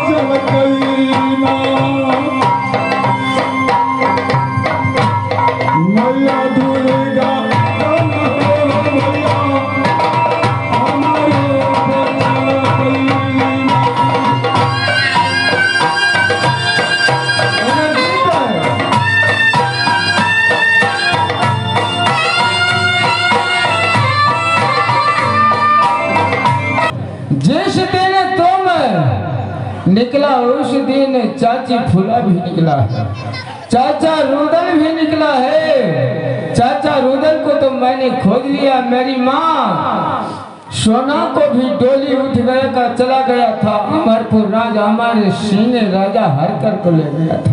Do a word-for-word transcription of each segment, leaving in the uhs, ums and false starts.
निकला उस दिन चाची फूला भी निकला है, चाचा रुदल भी निकला है। चाचा रुदल को तो मैंने खोज लिया, मेरी माँ सोना को भी डोली उठ गया का चला गया था। अमरपुर राजा हमारे सिंह राजा हरकर को ले गया था।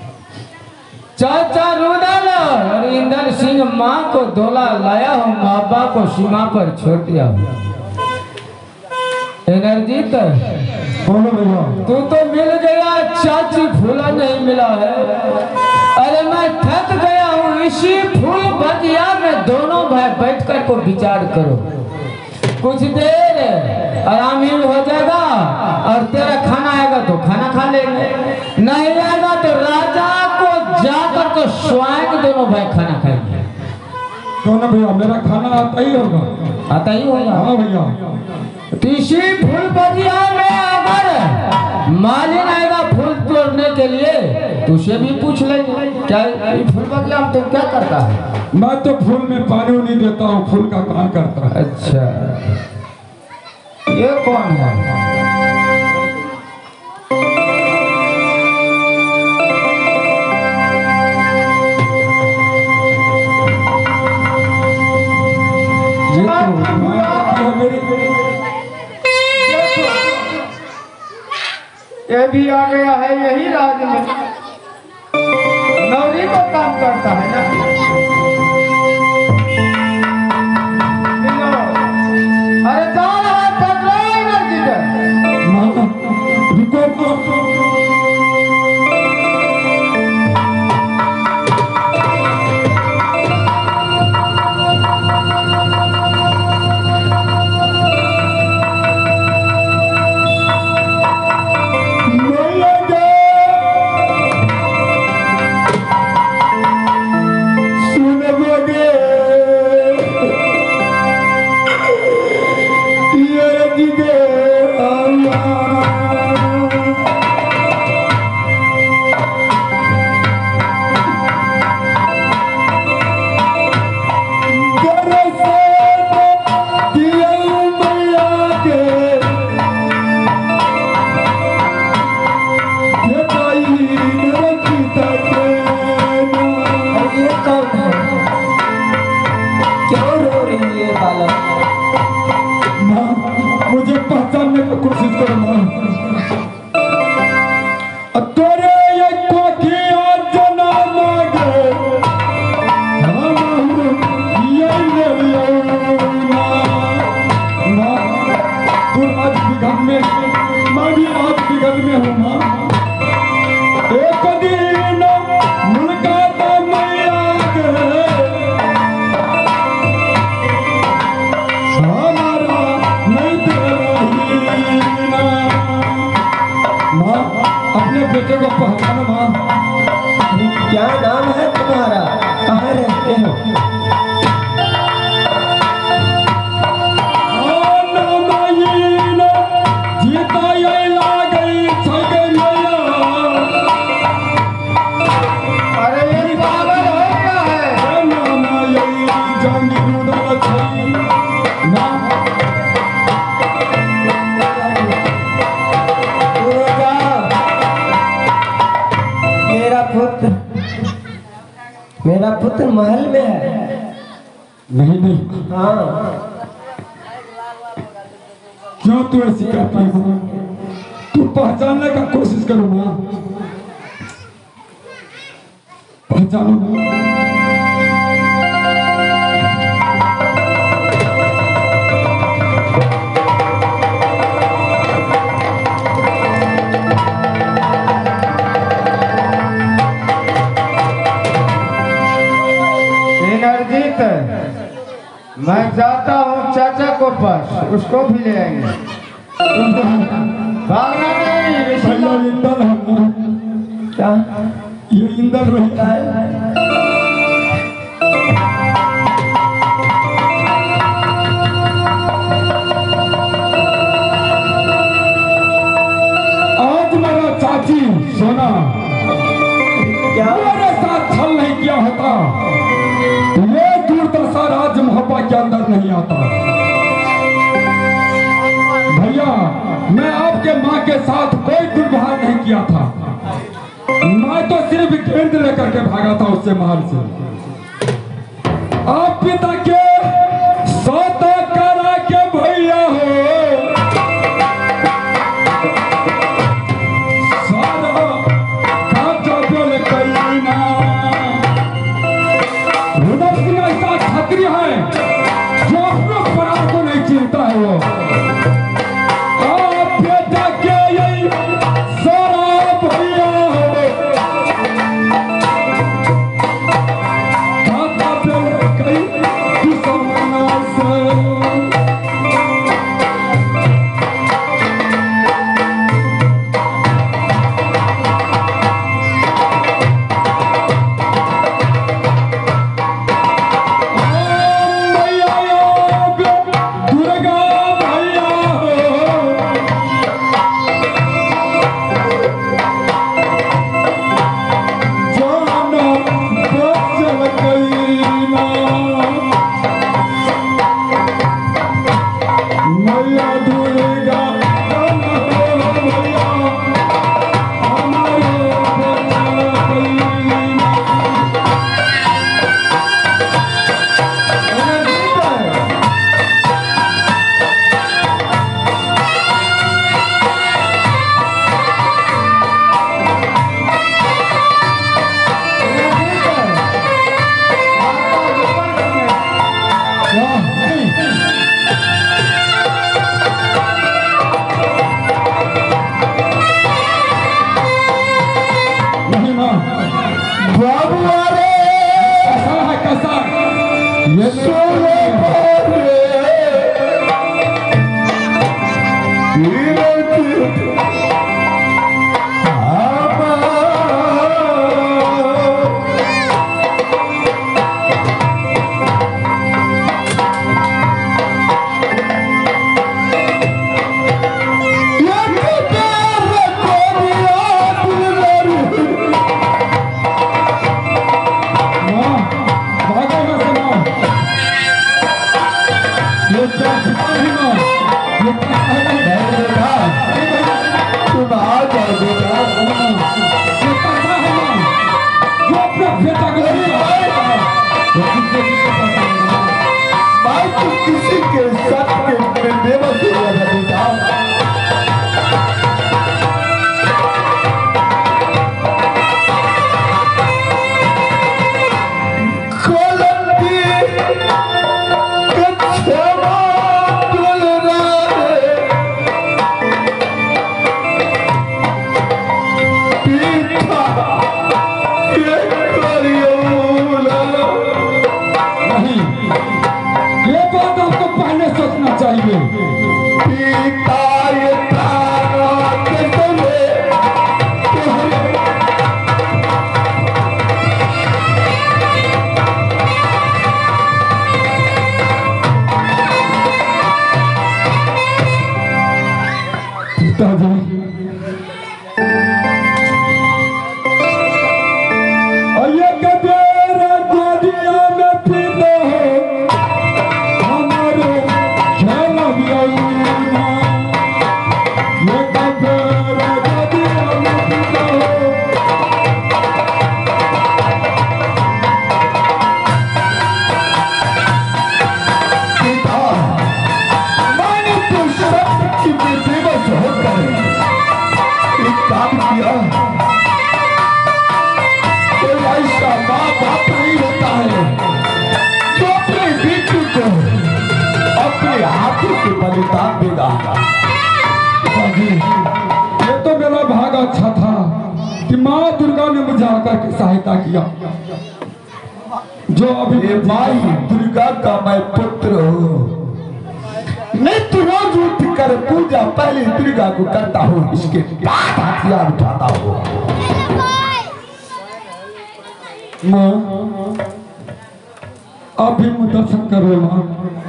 चाचा रुदल और इंदर सिंह माँ को डोला लाया हूँ, माँ बाप को सीमा पर छोड़ दिया हूँ। एनर्जीत तू तो मिल गया, चाची फूला नहीं मिला है। अरे मैं थक गया हूँ, इसी फूल बगिया में दोनों भाई बैठकर को विचार करो। कुछ देर आराम ही हो जाएगा और तेरा खाना आएगा तो खाना खा लेंगे, नहीं आएगा तो राजा को जाकर को स्वयं दोनों भाई खाना खाएंगे। दोनों भैया मेरा खाना आता ही होगा, आता ही होगा। हाँ भैया। इसी फूल बगिया में अगर मालिन आएगा फूल तोड़ने के लिए तो उसे भी पूछ लेंगे, क्या फूल बगिया में तुम क्या करता है? मैं तो फूल में पानी नहीं देता हूँ, फूल का काम करता है। अच्छा, ये कौन है? ये भी आ गया है, यही राज में नौरी को काम करता है ना। अरे कौन है? पकड़ो एनर्जी रुको मुझे पहचानने की कोशिश करो मां। तोरे ये कोखिया जन्म मांगे हम ये ले ना मां। तू आज बिगड़ में, मैं भी आज बिगड़ में हूँ मां। एक दिन मुलाकात मैया के अपने बेटे को पहचानो माँ। क्या नाम है तुम्हारा? कहाँ रहते हो? जीता ये लागई अरे ये पागल हो क्या है? नामा यही जानी मेरा पुत्र मेरा पुत्र महल में है। नहीं नहीं, हाँ, क्यों तू ऐसी करती हो? तू पहचानने का कोशिश करो ना, पहचानो। मैं जाता हूँ चाचा को पास, उसको भी ले आएंगे। भागना नहीं। क्या ये इंदर रोहिता है। आज मेरा चाची सोना क्या मेरे साथ छल नहीं किया होता, ये दुर्दशा राज मोहब्बा के अंदर नहीं आता। भैया मैं आपके माँ के साथ कोई दुर्व्यवहार नहीं किया था, मैं तो सिर्फ गेंद लेकर के भागा था उससे महल से। आप पिता के सौदा करा के भैया हो सारा काचा बोल कईना। रुद्र सिंह ऐसा क्षत्रिय है जो अपने परार को नहीं चिंता है। वो आप बेटा के यही सारा भैया हो काचा बोल कई दुश्मना से। ये तो मेरा भाग अच्छा था कि माँ दुर्गा ने मुझे आकर के सहायता किया। जो अभी माई दुर्गा का मैं पुत्र हूँ, नित्य रोज उठ कर पूजा पहले दुर्गा को करता हूँ, इसके बाद हथियार उठाता हूँ। माँ आप भी मुदफन करो माँ।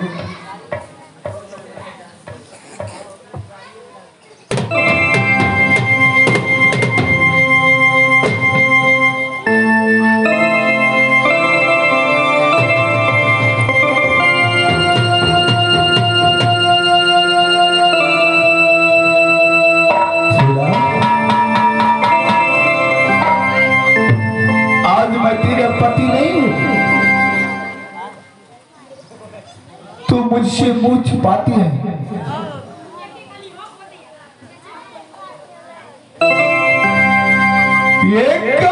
आज मैं तेरे पति नहीं हूं, तू मुझसे मुंह छिपाती है। ये